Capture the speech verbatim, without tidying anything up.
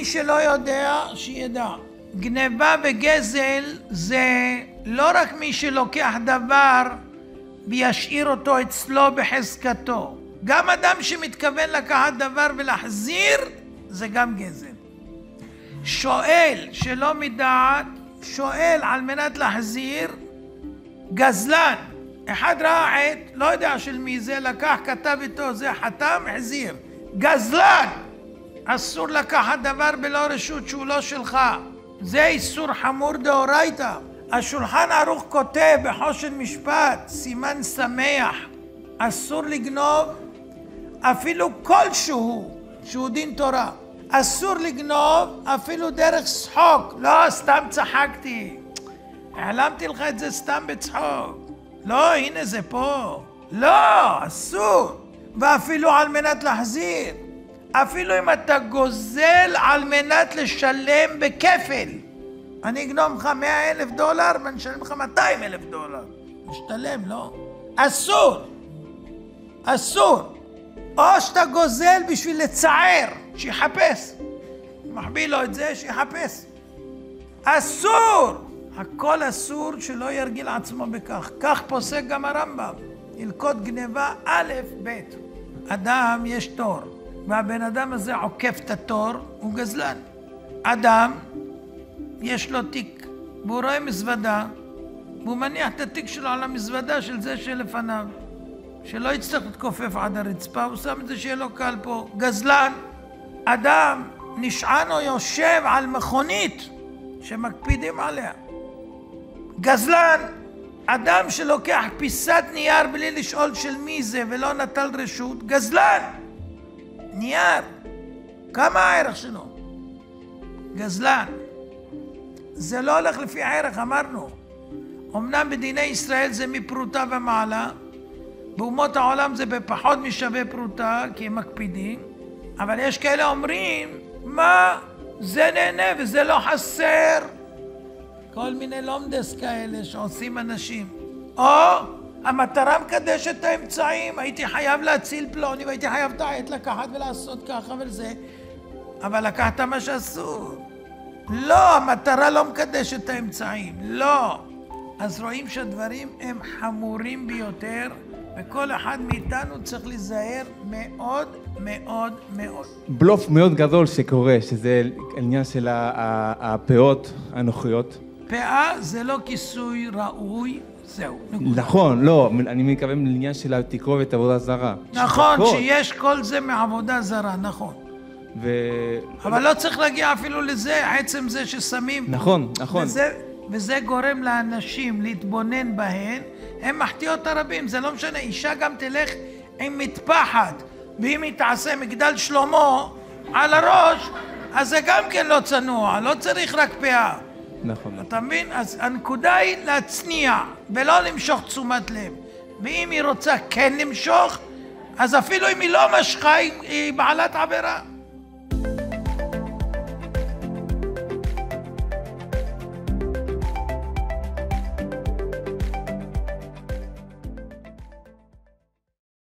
שלא יודע, שידע. גניבה וגזל זה לא רק מי שלוקח דבר וישאיר אותו אצלו בחזקתו. גם אדם שמתכוון לקחת דבר ולהחזיר, זה גם גזל. שואל שלא מדעת, שואל על מנת להחזיר, גזלן. אחד ראה עט, לא יודע של מי זה, לקח, כתב איתו, זה חתם, החזיר. גזלן! אסור לקחת דבר בלא רשות שהוא לא שלך. זה איסור חמור דאורייתא. השולחן ערוך כותב בחושן משפט, סימן שמח, אסור לגנוב אפילו כלשהו שהוא דין תורה. אסור לגנוב אפילו דרך צחוק. לא, סתם צחקתי. העלמתי לך את זה סתם בצחוק. לא, הנה זה פה. לא, אסור. ואפילו על מנת להחזיר. אפילו אם אתה גוזל על מנת לשלם בכפל. אני אגנוב לך מאה אלף דולר ואני אשלם לך מאתיים אלף דולר. משתלם, לא? אסור. אסור. או שאתה גוזל בשביל לצער, שיחפש. מחביא לו את זה, שיחפש. אסור. הכל אסור שלא ירגיל עצמו בכך. כך פוסק גם הרמב"ם. הלכות גניבה א' ב'. אדם יש תור, והבן אדם הזה עוקף את התור, הוא גזלן. אדם יש לו תיק, והוא רואה מזוודה, והוא מניח את התיק שלו על המזוודה של זה שלפניו. שלא יצטרך להתכופף עד הרצפה, הוא שם את זה שיהיה לו קל פה. גזלן. אדם נשען או יושב על מכונית שמקפידים עליה. גזלן. אדם שלוקח פיסת נייר בלי לשאול של מי זה ולא נטל רשות, גזלן. נייר. כמה הערך שלו? גזלן. זה לא הולך לפי הערך, אמרנו. אמנם בדיני ישראל זה מפרוטה ומעלה, באומות העולם זה בפחות משווה פרוטה, כי הם מקפידים, אבל יש כאלה אומרים, מה? זה נהנה וזה לא חסר. כל מיני לומדס כאלה שעושים אנשים. או המטרה מקדשת את האמצעים, הייתי חייב להציל פלוני והייתי חייב את העט לקחת ולעשות ככה וזה, אבל לקחת מה שאסור. לא, המטרה לא מקדשת את האמצעים, לא. אז רואים שהדברים הם חמורים ביותר, וכל אחד מאיתנו צריך להיזהר מאוד מאוד מאוד. בלוף מאוד גדול שקורה, שזה העניין של הפאות הנוחיות. פאה זה לא כיסוי ראוי, זהו. נכון, לא, אני מתכוון לעניין של התקרובת עבודה זרה. נכון, שיש כל זה מעבודה זרה, נכון. ו... אבל לא צריך להגיע אפילו לזה, עצם זה ששמים. נכון, נכון. וזה, וזה גורם לאנשים להתבונן בהן, הם מחטיאות הרבים, זה לא משנה, אישה גם תלך עם מטפחת, ואם היא תעשה מגדל שלמה על הראש, אז זה גם כן לא צנוע, לא צריך רק פאה. נכון. אתה מבין? אז הנקודה היא להצניע, ולא למשוך תשומת לב. ואם היא רוצה כן למשוך, אז אפילו אם היא לא משכה, היא בעלת עבירה.